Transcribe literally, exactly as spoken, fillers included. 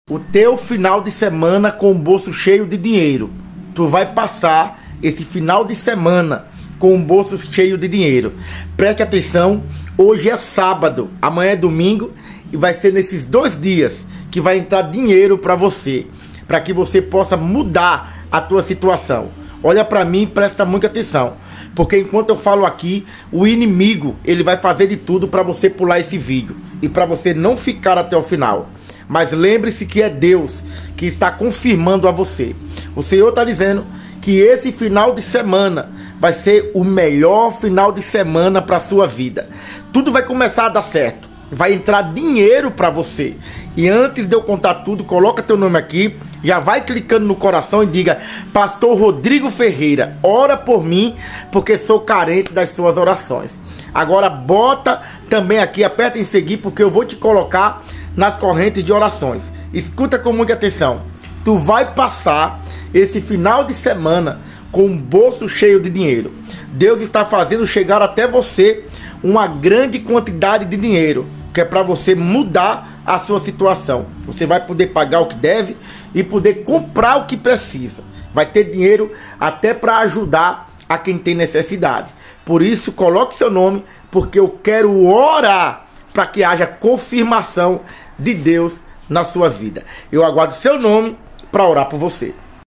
O teu final de semana com o bolso cheio de dinheiro. Tu vai passar esse final de semana com o bolso cheio de dinheiro. Preste atenção, hoje é sábado, amanhã é domingo e vai ser nesses dois dias que vai entrar dinheiro para você, para que você possa mudar a tua situação. Olha para mim e presta muita atenção, porque enquanto eu falo aqui, o inimigo ele vai fazer de tudo para você pular esse vídeo e para você não ficar até o final. Mas lembre-se que é Deus que está confirmando a você. O Senhor está dizendo que esse final de semana vai ser o melhor final de semana para a sua vida. Tudo vai começar a dar certo. Vai entrar dinheiro para você. E antes de eu contar tudo, coloca teu nome aqui. Já vai clicando no coração e diga: Pastor Rodrigo Ferreira, ora por mim, porque sou carente das suas orações. Agora bota também aqui, aperta em seguir, porque eu vou te colocar nas correntes de orações. Escuta com muita atenção. Tu vai passar esse final de semana com um bolso cheio de dinheiro. Deus está fazendo chegar até você uma grande quantidade de dinheiro, que é para você mudar a sua situação. Você vai poder pagar o que deve e poder comprar o que precisa. Vai ter dinheiro até para ajudar a quem tem necessidade. Por isso, coloque seu nome, porque eu quero orar para que haja confirmação de Deus na sua vida. Eu aguardo seu nome para orar por você.